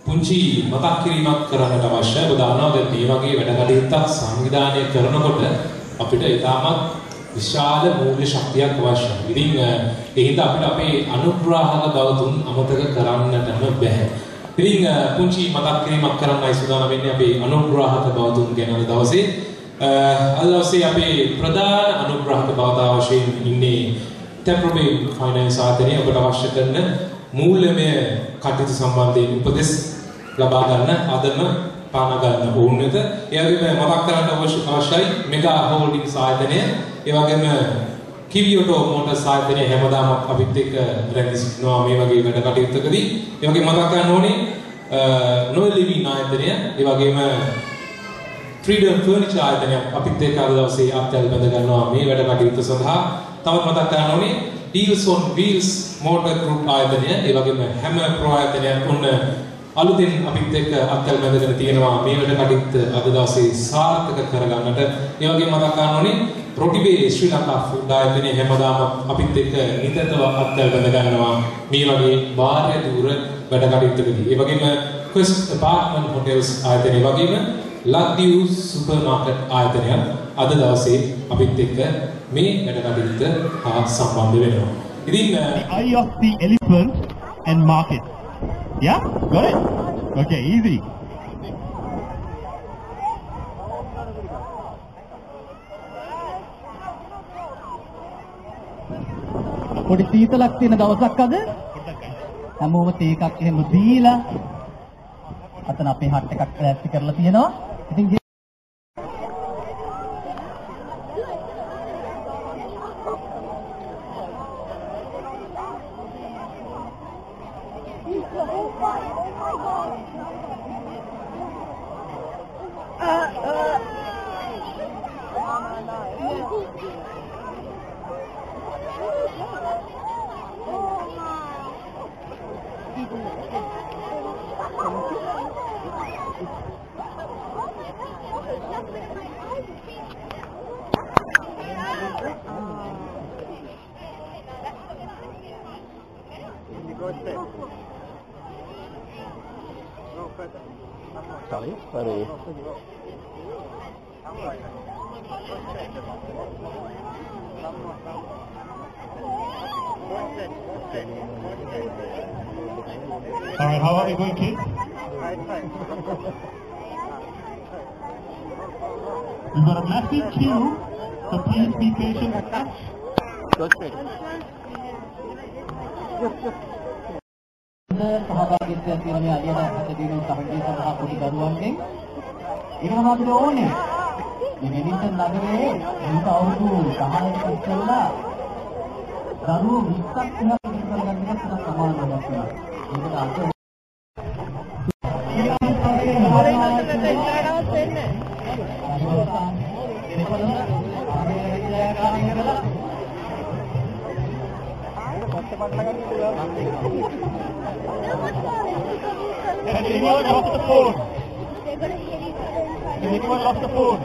පුංචි මතක් කිරීමක් කරන්නට අවශ්‍යයි. ඔබ දන්නවා දැන් මේ වගේ වැඩ කටයුත්තක් සංවිධානය කරනකොට අපිට ඉතාමත් විශාල මූල්‍ය ශක්තියක් අවශ්‍යයි. ඉතින් ඒ හින්දා අපිට අපේ අනුග්‍රාහක බවතුන් අමතක කරන්නටම බැහැ. ඉතින් පුංචි මතක් කිරීමක් කරන්නයි සූදානම් වෙන්නේ අපේ අනුග්‍රාහක බවතුන් ගැන දවසේ. අද දවසේ අපේ ප්‍රධාන අනුග්‍රාහක බවතා වශයෙන් ඉන්නේ ටෙම්පරමෙන්ට් ෆයිනෑන්ස් ආයතනය. ඔබට අවශ්‍ය කරන මූල්‍යමය කටයුතු සම්බන්ධයෙන් උපදෙස් ලබා ගන්න අදම පාන ගන්න ඕන වෙත. ඒ වගේම මතක් කරන්න අවශ්‍යයි මෙගා හෝල්ඩින්ග්ස් ආයතනය, ඒ වගේම කිවියෝටෝ මෝටර්ස් ආයතනය හැමදාම අපිත් එක්ක රැඳී සිටිනවා මේ වගේ වැඩ කටයුත්තකදී. ඒ වගේම මතක් කරන්න ඕනේ නොයෙල් ලිවින් ආයතනය, ඒ වගේම ෆ්‍රීඩම් ෆර්නිචර් ආයතනය අපිත් එක්ක අද දවසේ අත්යල් බඳ ගන්නවා මේ වැඩ කටයුත්ත සඳහා. තවත් මතක් කරන්න ඕනේ Deals on Wheels Motor Group ආයතනය, ඒ වගේම හැම ප්‍රෝ ආයතනයක් උන්න අලුතෙන් අපිත් එක්ක අත්යල් බඳගෙන තියෙනවා මේ වැඩ කටයුත්ත අද දවසේ සාර්ථක කරගන්නට. ඒ වගේම මතක් කරන්න ඕනේ රොටිබේ ශ්‍රී ලංකා ෆුඩ් ආයතනය හැමදාම අපිත් එක්ක නිතරම අත්යල් බඳ ගන්නවා මේ වගේ බාහිර දූර වැඩ කටයුත්තකදී. ඒ වගේම Quest Apartment Hotels ආයතනය වගේම ලක්දිව් සුපර් මාකට් ආයතනය අද දවසේ අපිත් එක්ක මේ වැඩ කටයුත්ත හා සම්බන්ධ වෙනවා. ඉතින් the eye of the elephant and market. Yeah? Got it? Okay, easy. පොඩි සීතලක් තියෙන දවසක් අද. හැමෝම තේ එකක් එහෙම දීලා අතන අපේ හට් එකක් ලෑස්ති කරලා තියෙනවා. ඉතින් Sorry. Alright, how are you going, kids? We've got a massive queue, so please be patient. සහභාගීත්වයක් තියෙන මේ අලියට ඇදීන සමගිය සඳහා පොඩි දරුවන්ගෙන් ඒකම අපිට ඕනේ. මේ මෙලින්ටන් නගරයේ මේක අවුරුදු 10කට ඉස්සෙල්ලා දරුවෝ 20ක් විතර කරගන්න එක සමාන වෙනවා. මේකට අද Has anyone lost the phone? Has anyone lost the phone?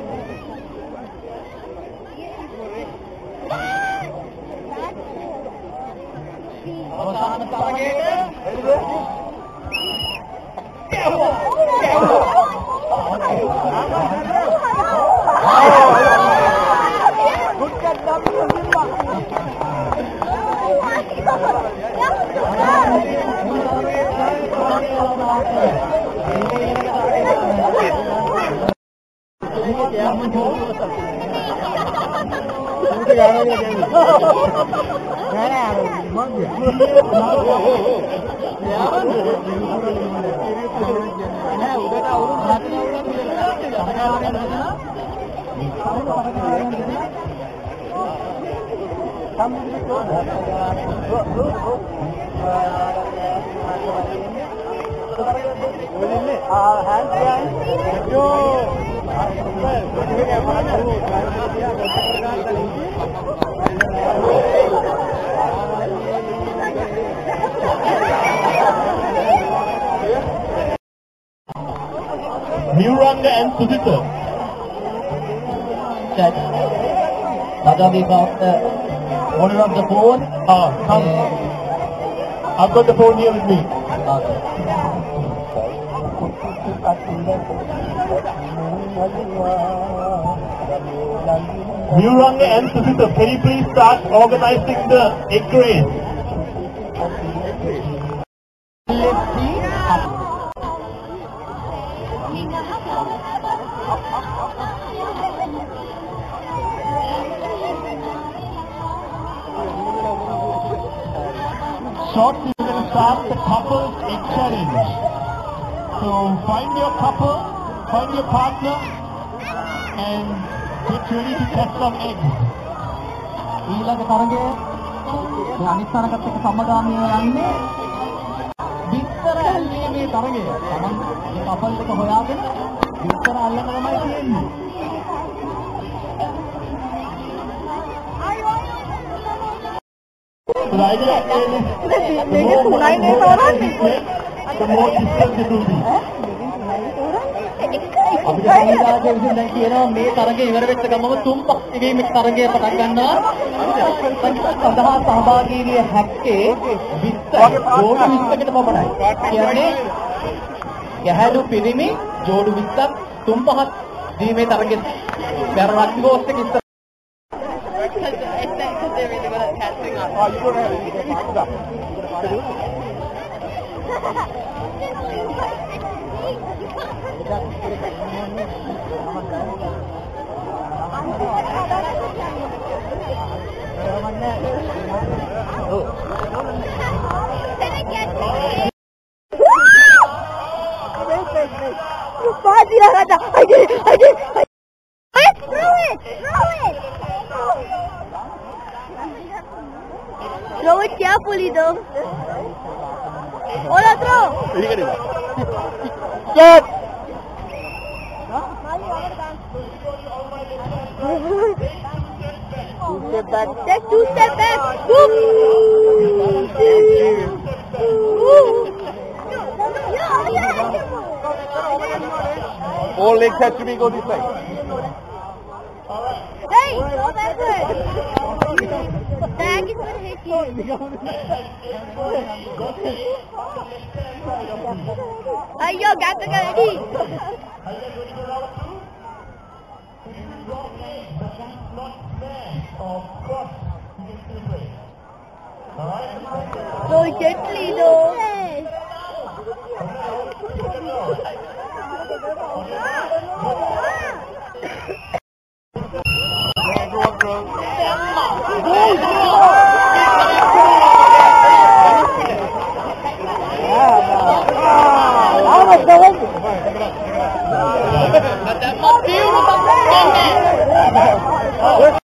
අවසාන තරගයේ Miranda and Sudhita. Check. Raja, we got the owner of the phone. Come. I've got the phone here with me. Okay. Viranga and Susita, can you please start organizing the egg race? Shortly we will start the couples egg challenge. So find your couple, find your partner, and get ready to catch some eggs. ඊළඟ තරගය මේ අනිත් තරගත් එක්ක සමගාමීව යන්නේ විස්තර ඇල්ලීමේ තරගය. තමන් මේ couple එක හොයාගෙන විස්තර අල්ලන්න තමයි තියෙන්නේ. The idea is the more distance it will be. අපිට සංවිධායකයෝ විසින් දැන් කියනවා මේ තරගය ඉවර වෙච්ච ගමම තුම්පක් ඉවීමේ තරගය පටන් ගන්නවා. සඳහා සහභාගී විය හැක්කේ 20 ජෝඩු 20කට පමණයි. කියන්නේ ගැහැණු පිරිමි ජෝඩු 20ක් තුම්පහක් දීමේ තරගය. බැරණක් ගෝස් එක ඉස්සර Throw it carefully though. Ola, throw. Good. Step back. Take 2 step back. Whoop. All legs have to be go this way. Hey, go backward. Tag is going to hit you. Yo, got the ready. Go gently though. That must be